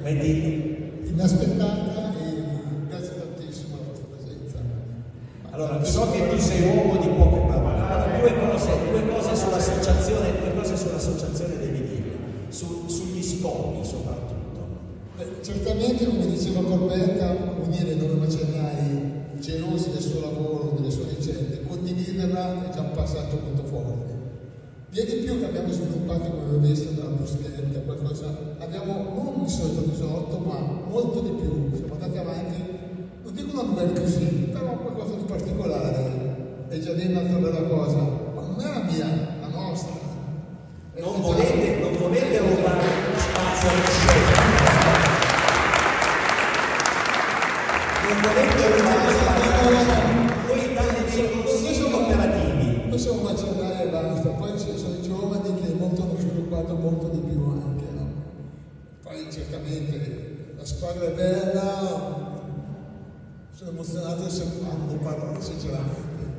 inaspettata, e grazie tantissimo alla vostra presenza. Allora, so che tu sei uomo di poche parole. Allora, due cose sull'associazione dei vinieri, sugli scopi soprattutto. Certamente, come diceva Corbetta, unire 9 macellai gelosi del suo lavoro, delle sue ricette, condividerla è già un passaggio molto forte. Via di più che abbiamo sviluppato, come avete visto, dalla bruschetta, qualcosa, abbiamo non il solito risotto, ma molto di più. Siamo andati avanti, non dico una novella così, però qualcosa di particolare. E già lì un'altra bella cosa, ma non è la mia, la nostra. Non volete rubare spazio alle scelte. Non volete rubare spazio. Voi date dei consigli operativi. Noi siamo macellai e basta, poi ci sono i giovani che molto hanno sviluppato molto di più anche, no? Poi certamente la squadra è bella, sono emozionato quando parlo, sinceramente.